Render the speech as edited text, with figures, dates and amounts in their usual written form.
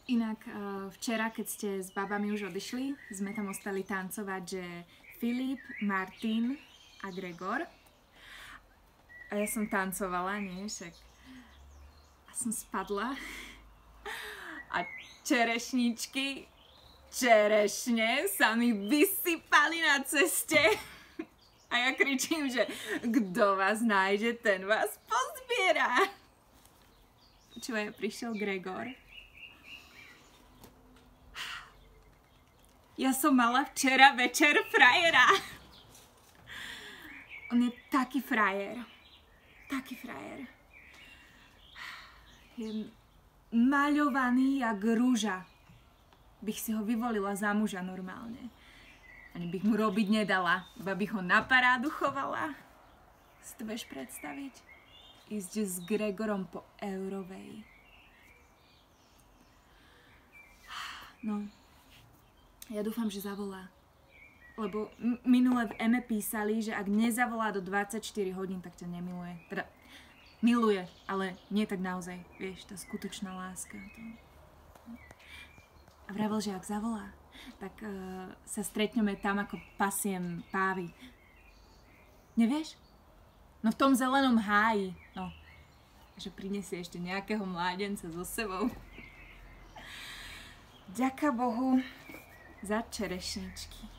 Inak včera, keď ste s babami už odišli, sme tam ostali tancovať, že Filip, Martin a Gregor. A ja som tancovala, nie? Však. A som spadla. A čerešničky, čerešne sa mi vysypali na ceste. A ja kričím, že kto vás nájde, ten vás pozbiera. Počúvaj, prišiel Gregor. Ja som mala včera večer frajera. On je taký frajer. Taký frajer. Je maľovaný jak rúža. Bych si ho vyvolila za muža normálne. Ani bych mu robiť nedala. Iba bych ho na parádu chovala. Si to vieš predstaviť? Ísť s Gregorom po Eurovej. No. Ja dúfam, že zavolá. Lebo minule v EME písali, že ak nezavolá do 24 hodín, tak ťa nemiluje. Teda miluje, ale nie tak naozaj. Vieš, tá skutočná láska. A vravel, že ak zavolá, tak sa stretneme tam, ako pasiem pávy. Nevieš? No v tom zelenom háji. No. Že prinesie ešte nejakého mládenca so sebou. Ďaká Bohu za čerešničky.